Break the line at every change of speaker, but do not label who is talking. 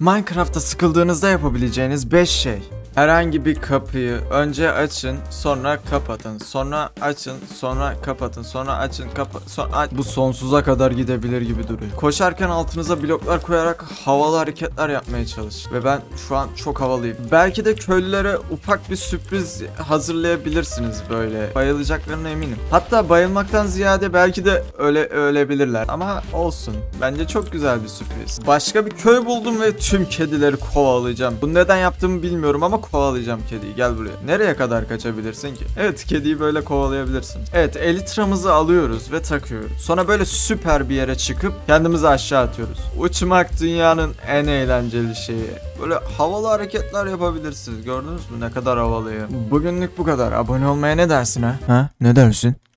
Minecraft'ta sıkıldığınızda yapabileceğiniz 5 şey. Herhangi bir kapıyı önce açın, sonra kapatın, sonra açın, sonra kapatın, sonra açın, sonra bu sonsuza kadar gidebilir gibi duruyor. Koşarken altınıza bloklar koyarak havalı hareketler yapmaya çalış. Ve ben şu an çok havalıyım. Belki de köylülere ufak bir sürpriz hazırlayabilirsiniz böyle. Bayılacaklarına eminim. Hatta bayılmaktan ziyade belki de ölebilirler. Ama olsun. Bence çok güzel bir sürpriz. Başka bir köy buldum ve tüm kedileri kovalayacağım. Bunu neden yaptığımı bilmiyorum ama kovalayacağım kediyi. Gel buraya. Nereye kadar kaçabilirsin ki? Evet, kediyi böyle kovalayabilirsin. Evet, elitramızı alıyoruz ve takıyoruz. Sonra böyle süper bir yere çıkıp kendimizi aşağı atıyoruz. Uçmak dünyanın en eğlenceli şeyi. Böyle havalı hareketler yapabilirsiniz. Gördünüz mü ne kadar havalıyım? Bugünlük bu kadar. Abone olmaya ne dersin ha? Ha? Ne dersin?